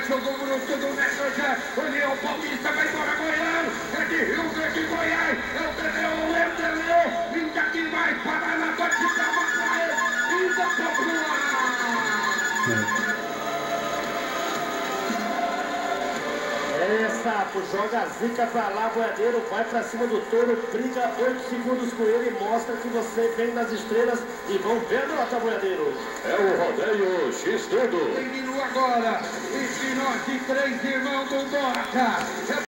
jogou bruto do Metrojé. União Paulista vai embora Goiás. É de Rio Verde, Goiás. É o Tadeu, é o Tadeu. Vinda aqui mais para na batida Macaé. Vinda popular. Sapo, joga a zica pra lá, boiadeiro, vai pra cima do touro, briga 8 segundos com ele, mostra que você vem das estrelas e vão ver a nota, boiadeiro. É o rodeio X-Tudo. Terminou agora, esse norte, 3 irmãos do Boca.